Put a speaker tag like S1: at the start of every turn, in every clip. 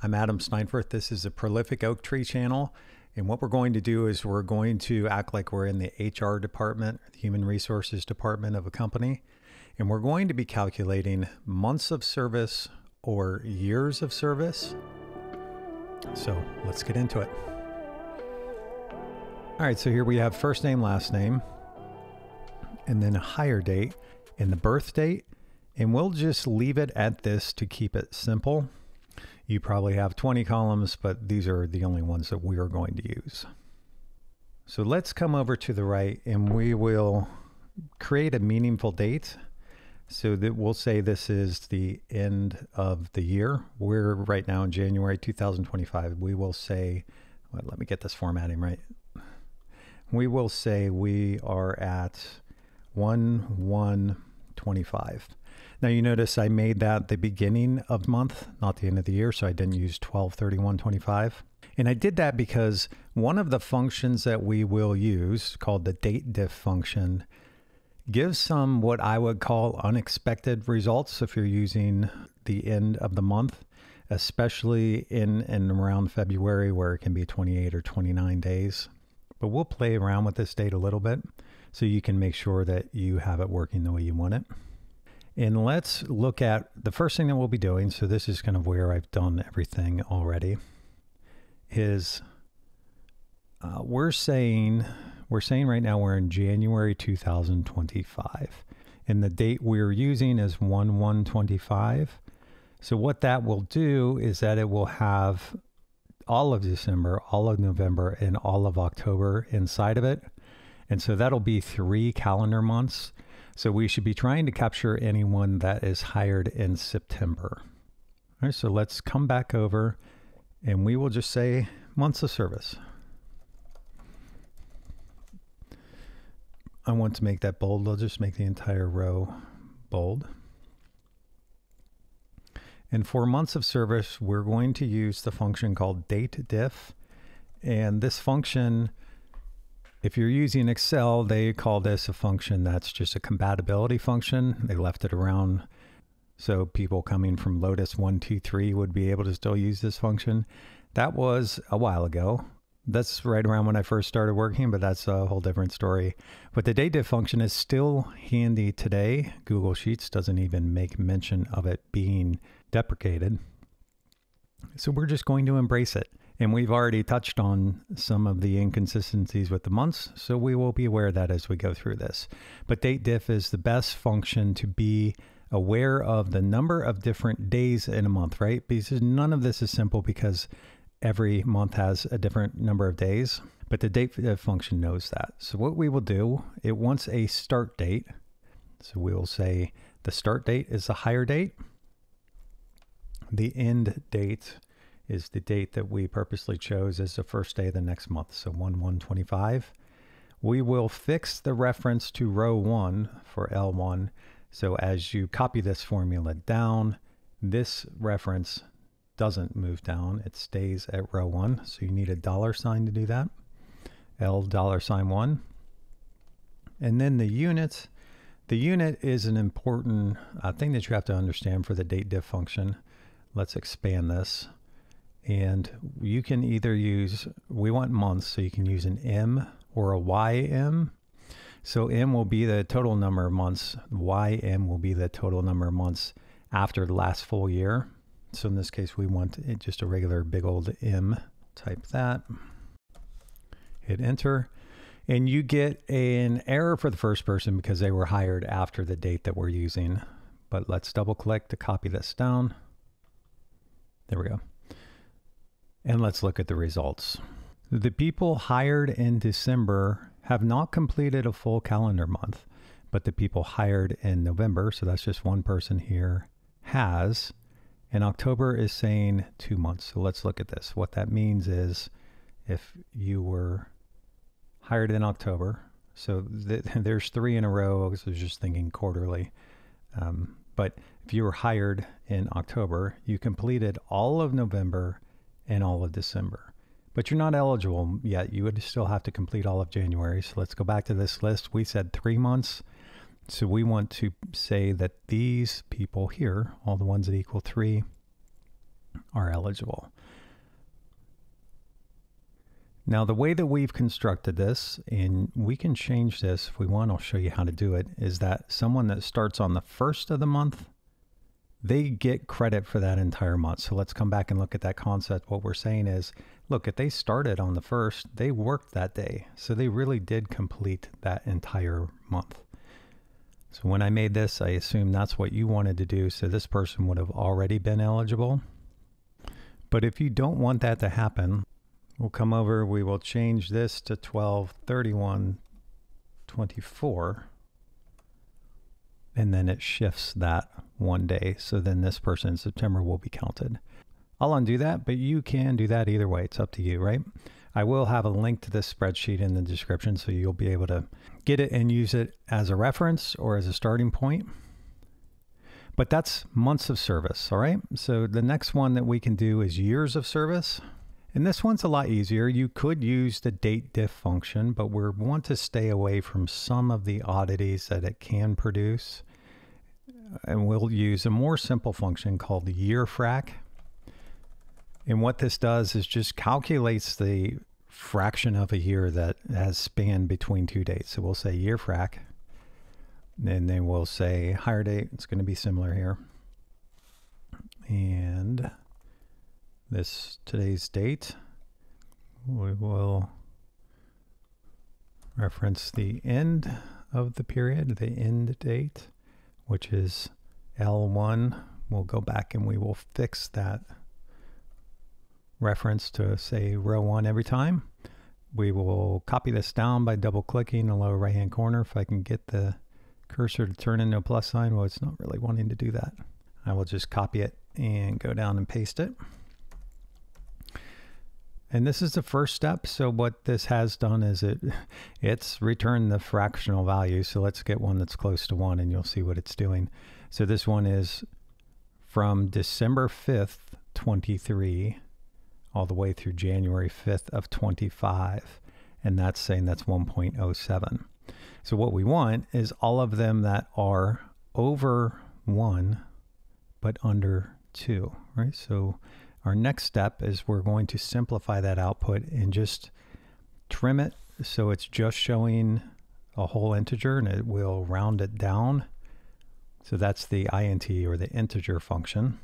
S1: I'm Adam Steinfurth. This is a Prolific Oak Tree channel. And what we're going to do is we're going to act like we're in the HR department, the human resources department of a company. And we're going to be calculating months of service or years of service. So let's get into it. All right, so here we have first name, last name, and then a hire date and the birth date. And we'll just leave it at this to keep it simple. You probably have 20 columns, but these are the only ones that we are going to use. So let's come over to the right and we will create a meaningful date. So that we'll say this is the end of the year. We're right now in January 2025. We will say, well, let me get this formatting right. We will say we are at 1/1/25. Now you notice I made that the beginning of the month, not the end of the year, so I didn't use 12/31/25. And I did that because one of the functions that we will use, called the TIMEDIF function, gives some what I would call unexpected results if you're using the end of the month, especially in and around February where it can be 28 or 29 days. But we'll play around with this date a little bit so you can make sure that you have it working the way you want it. And let's look at the first thing that we'll be doing. So this is kind of where I've done everything already. Is we're saying right now we're in January 2025, and the date we're using is 1/1/25. So what that will do is that it will have all of December, all of November, and all of October inside of it. And so that'll be 3 calendar months. So we should be trying to capture anyone that is hired in September. All right, so let's come back over and we will just say months of service. I want to make that bold. I'll just make the entire row bold. And for months of service, we're going to use the function called TIMEDIF. And this function, if you're using Excel, they call this a function that's just a compatibility function. They left it around so people coming from Lotus 123 would be able to still use this function. That was a while ago. That's right around when I first started working, but that's a whole different story. But the TIMEDIF function is still handy today. Google Sheets doesn't even make mention of it being deprecated. So we're just going to embrace it. And we've already touched on some of the inconsistencies with the months, so we will be aware of that as we go through this. But TIMEDIF is the best function to be aware of the number of different days in a month, right? Because none of this is simple because every month has a different number of days, but the TIMEDIF function knows that. So what we will do, it wants a start date. So we will say the start date is the hire date. The end date is the date that we purposely chose as the first day of the next month. So 1/1/25. We will fix the reference to row 1 for L1. So as you copy this formula down, this reference doesn't move down. It stays at row 1. So you need a $sign to do that. $1. And then the unit. The unit is an important thing that you have to understand for the TIMEDIF function. Let's expand this. And you can either use, we want months, so you can use an M or a YM. So M will be the total number of months. YM will be the total number of months after the last full year. So in this case, we want it just a regular big old M. Type that. Hit enter. And you get an error for the first person because they were hired after the date that we're using. But let's double click to copy this down. There we go. And let's look at the results. The people hired in December have not completed a full calendar month, but the people hired in November, so that's just one person here, has. And October is saying 2 months. So let's look at this. What that means is if you were hired in October, so there's 3 in a row, because I was just thinking quarterly. But if you were hired in October, you completed all of November and all of December, but you're not eligible yet. You would still have to complete all of January. So let's go back to this list. We said 3 months. So we want to say that these people here, all the ones that equal 3, are eligible. Now, the way that we've constructed this, and we can change this if we want, I'll show you how to do it, is that someone that starts on the first of the month, they get credit for that entire month. So let's come back and look at that concept. What we're saying is, look, if they started on the first, they worked that day. So they really did complete that entire month. So when I made this, I assume that's what you wanted to do. So this person would have already been eligible. But if you don't want that to happen, we'll come over, we will change this to 12/31/24. And then it shifts that one day. So then this person in September will be counted. I'll undo that, but you can do that either way. It's up to you, right? I will have a link to this spreadsheet in the description, so you'll be able to get it and use it as a reference or as a starting point. But that's months of service, all right? So the next one that we can do is years of service. And this one's a lot easier. You could use the date diff function, but we want to stay away from some of the oddities that it can produce. And we'll use a more simple function called year frac. And what this does is just calculates the fraction of a year that has spanned between two dates. So we'll say year frac, and then we'll say hire date. It's going to be similar here. And today's date, we will reference the end of the period, the end date, which is L1. We'll go back and we will fix that reference to say row 1 every time. We will copy this down by double clicking the lower right hand corner. If I can get the cursor to turn into a plus sign, well, it's not really wanting to do that. I will just copy it and go down and paste it. And this is the first step. So what this has done is it's returned the fractional value. So let's get one that's close to 1 and you'll see what it's doing. So this one is from December 5th, 23 all the way through January 5th of 25. And that's saying that's 1.07. So what we want is all of them that are over 1, but under 2, right? So our next step is we're going to simplify that output and just trim it so it's just showing a whole integer, and it will round it down. So that's the int, or the integer function.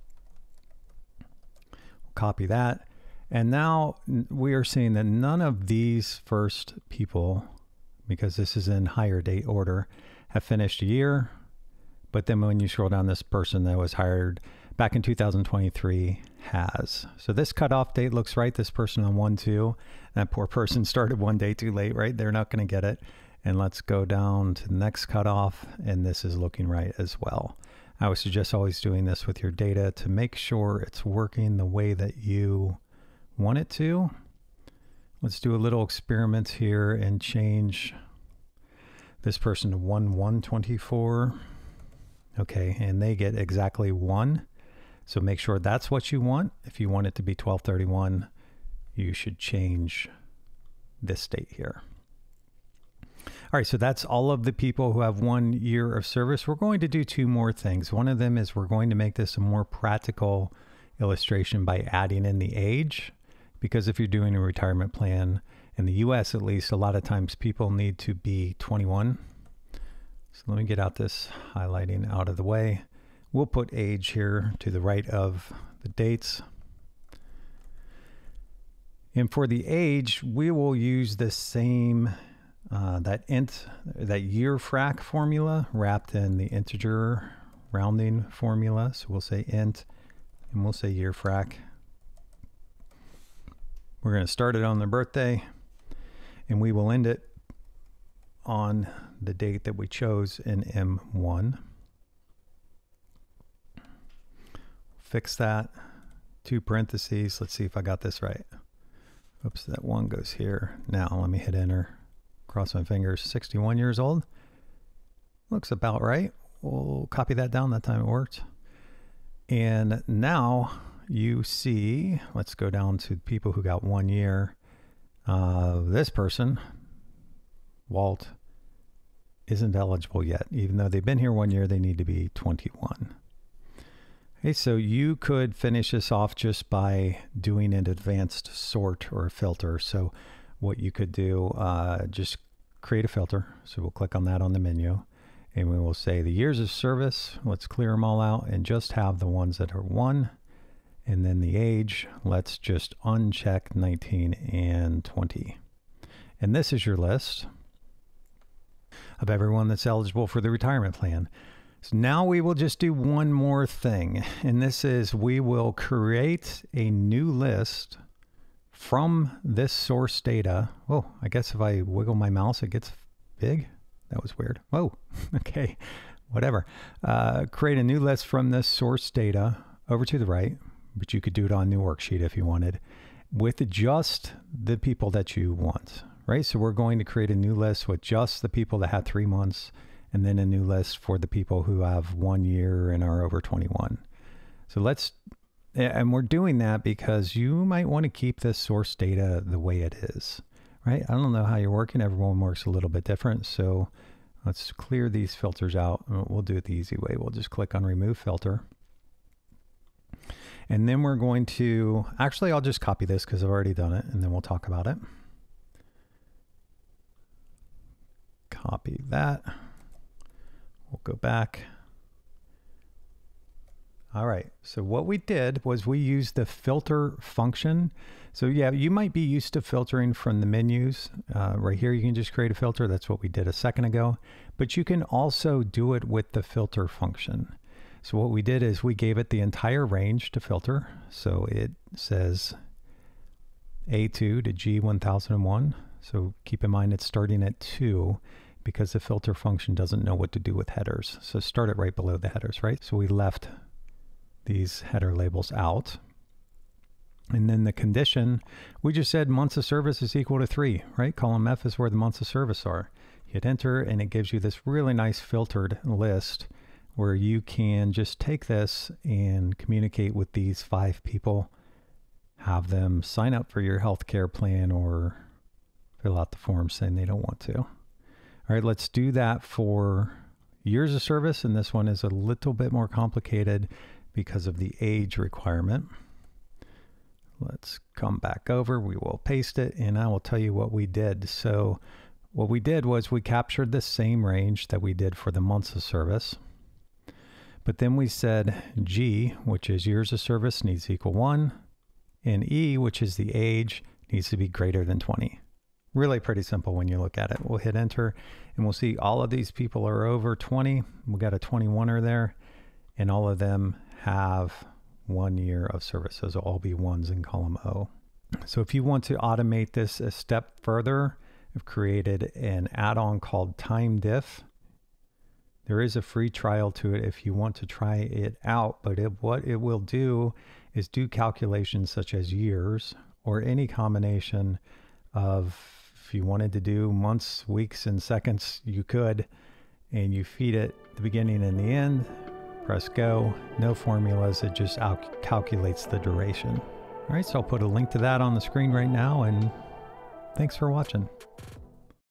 S1: Copy that. And now we are seeing that none of these first people, because this is in hire date order, have finished a year. But then when you scroll down, this person that was hired back in 2023 has. So this cutoff date looks right. This person on 1/2, that poor person started one day too late, right? They're not going to get it. And let's go down to the next cutoff, and this is looking right as well. I would suggest always doing this with your data to make sure it's working the way that you want it to. Let's do a little experiment here and change this person to 1/1/24. Okay, and they get exactly 1. So make sure that's what you want. If you want it to be 12/31, you should change this date here. All right, so that's all of the people who have 1 year of service. We're going to do 2 more things. One of them is we're going to make this a more practical illustration by adding in the age, because if you're doing a retirement plan, in the US at least, a lot of times people need to be 21. So let me get out this highlighting out of the way. We'll put age here to the right of the dates. And for the age, we will use the same that year frac formula wrapped in the integer rounding formula. So we'll say int, and we'll say year frac. We're going to start it on their birthday, and we will end it on the date that we chose in M1. Fix that. 2 parentheses. Let's see if I got this right. Oops, that 1 goes here. Now let me hit enter. Cross my fingers. 61 years old. Looks about right. We'll copy that down. That time it worked. And now you see, let's go down to people who got 1 year. This person, Walt, isn't eligible yet. Even though they've been here 1 year, they need to be 21. Okay, so you could finish this off just by doing an advanced sort or a filter. So what you could do, just create a filter. So we'll click on that on the menu, and we will say the years of service. Let's clear them all out and just have the ones that are 1. And then the age, let's just uncheck 19 and 20. And this is your list of everyone that's eligible for the retirement plan. So now we will just do one more thing, and this is we will create a new list from this source data. Oh, I guess if I wiggle my mouse, it gets big. That was weird. Oh, okay, whatever. Create a new list from this source data over to the right, but you could do it on a new worksheet if you wanted, with just the people that you want, right? So we're going to create a new list with just the people that had 3 months, and then a new list for the people who have 1 year and are over 21. So and we're doing that because you might want to keep this source data the way it is, right? I don't know how you're working. Everyone works a little bit different. So let's clear these filters out. We'll do it the easy way. We'll just click on remove filter. And then we're going to, actually, I'll just copy this because I've already done it, and then we'll talk about it. Copy that. We'll go back. All right, so what we did was we used the filter function. So yeah, you might be used to filtering from the menus. Right here, you can just create a filter. That's what we did a second ago. But you can also do it with the filter function. So what we did is we gave it the entire range to filter. So it says A2 to G1001. So keep in mind it's starting at 2. Because the filter function doesn't know what to do with headers. So start it right below the headers, right? So we left these header labels out. And then the condition, we just said months of service is equal to 3, right? Column F is where the months of service are. Hit enter, and it gives you this really nice filtered list where you can just take this and communicate with these 5 people, have them sign up for your healthcare plan or fill out the form saying they don't want to. All right, let's do that for years of service, and this one is a little bit more complicated because of the age requirement. Let's come back over, we will paste it, and I will tell you what we did. So what we did was we captured the same range that we did for the months of service, but then we said G, which is years of service, needs to equal 1, and E, which is the age, needs to be greater than 20. Really pretty simple when you look at it. We'll hit enter and we'll see all of these people are over 20. We got a 21er there, and all of them have 1 year of service. Those will all be 1s in column O. So if you want to automate this a step further, I've created an add-on called TIMEDIF. There is a free trial to it if you want to try it out, but what it will do is do calculations such as years or any combination of, if you wanted to do months, weeks, and seconds, you could, and you feed it the beginning and the end, press go, no formulas, it just calculates the duration. All right, so I'll put a link to that on the screen right now, and thanks for watching.